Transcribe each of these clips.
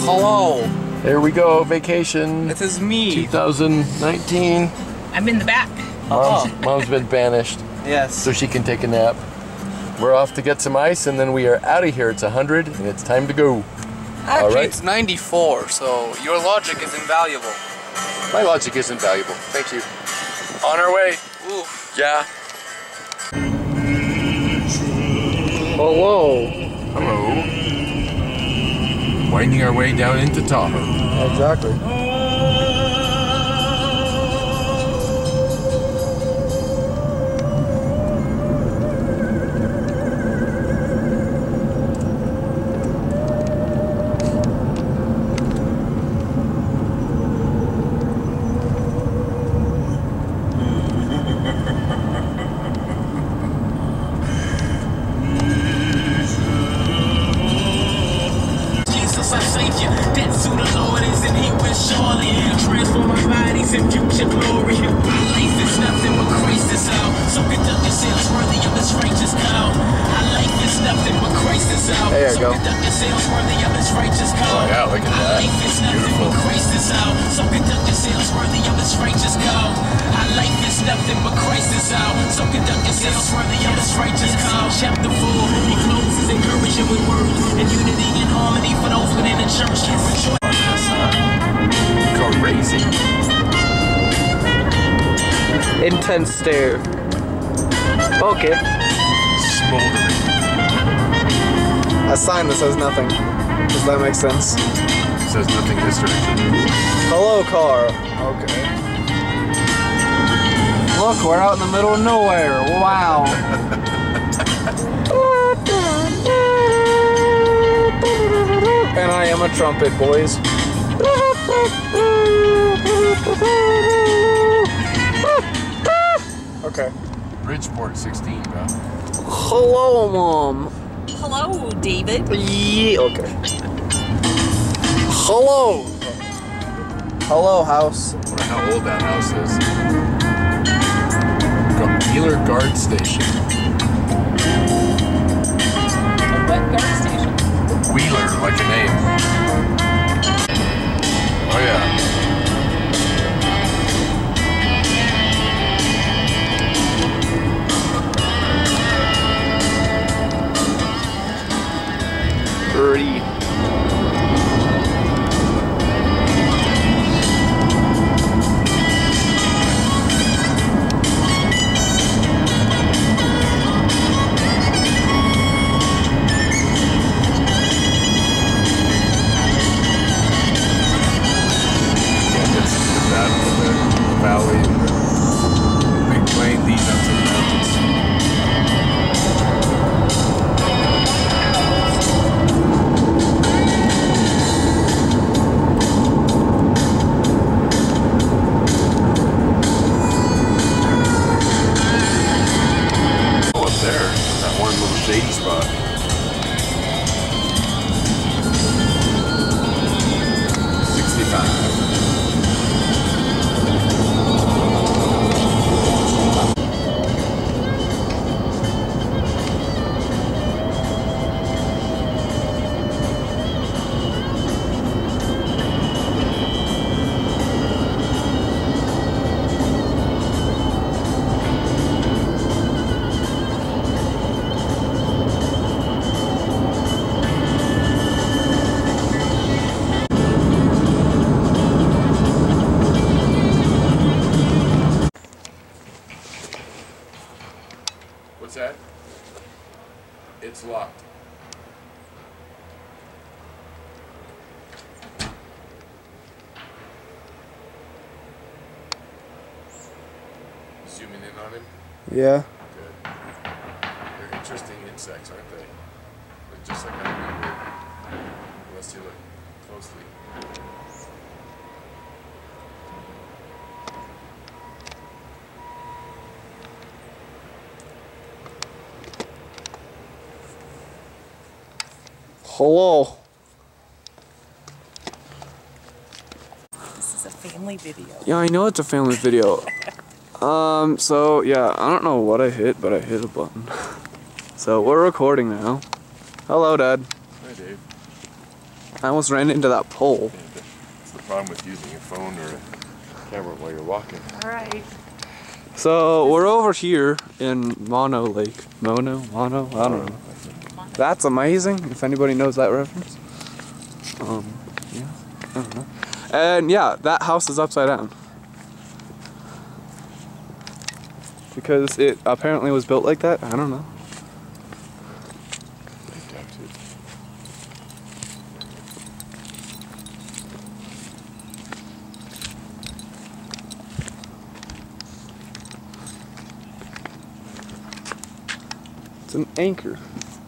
Hello. There we go, vacation. This is me. 2019. I'm in the back. Mom's been banished. Yes. So she can take a nap. We're off to get some ice and then we are out of here. It's 100 and it's time to go. Actually, right. it's 94, so your logic is invaluable. My logic isn't valuable. Thank you. On our way. Oof. Yeah. Hello. Hello. Winding our way down into Tahoe. Exactly. There you go. Oh yeah, look at that. Beautiful. Chapter 4, he closes encouraging with words and unity and harmony for those within the church. Crazy. Intense stare. Okay. Smoldering. A sign that says nothing. Does that make sense? It says nothing this direction. Hello, car. Okay. Look, we're out in the middle of nowhere. Wow. And I am a trumpet, boys. Okay. Bridgeport 16, bro. Hello, Mom. Hello, David. Yeah, okay. Hello. Hello, house. I wonder how old that house is. Wheeler Guard Station. What guard station? Wheeler, like a name. Oh yeah. Birdie. Valley and the big plain leading up to the mountains. Oh, up there, that one little shady spot. What's that? It's locked. Zooming in on him? Yeah. Good. They're interesting insects, aren't they? They're just like a hummingbird. Unless you look closely. Hello. This is a family video. Yeah, I know it's a family video. So yeah, I don't know what I hit, but I hit a button. So we're recording now. Hello, Dad. Hi, Dave. I almost ran into that pole. That's the problem with using your phone or a camera while you're walking. All right. So we're over here in Mono Lake. Mono? I don't know. That's amazing, if anybody knows that reference. Yeah, I don't know. And yeah, that house is upside down. Because it apparently was built like that, I don't know. It's an anchor.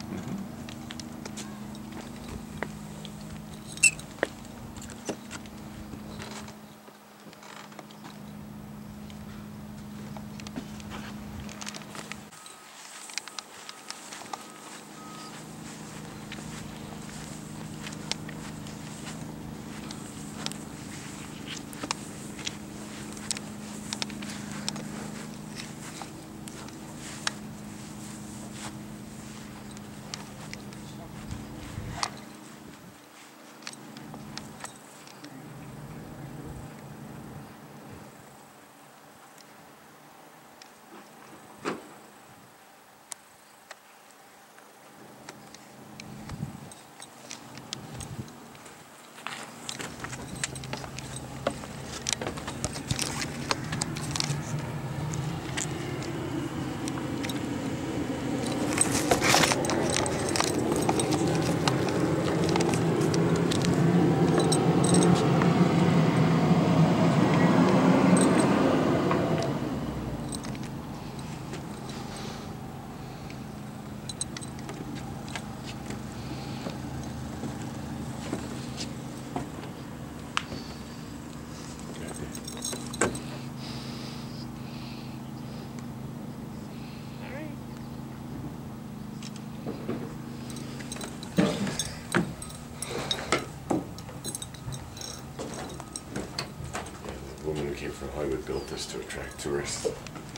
The woman who came from Hollywood built this to attract tourists.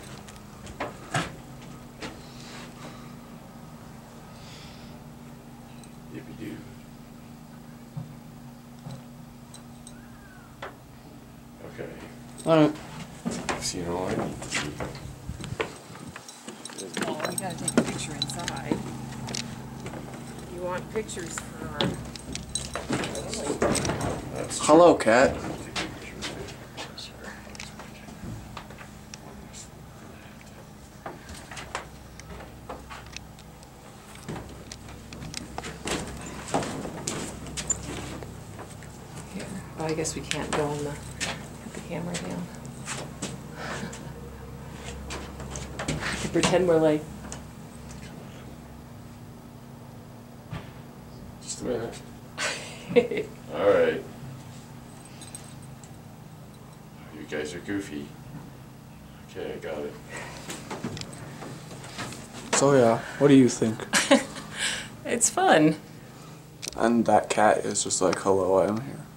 Yippee-doo. Okay. Alright. See you in Hawaii? Oh, we gotta take a picture inside. You want pictures for our That's Hello, cat. Here. Oh, I guess we can't go on put the camera down. We can pretend we're like, just a minute. Alright. You guys are goofy. Okay, I got it. So yeah, what do you think? it's fun. And that cat is just like, hello, I am here.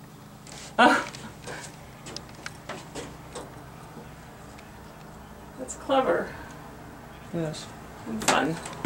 That's clever Yes. and fun.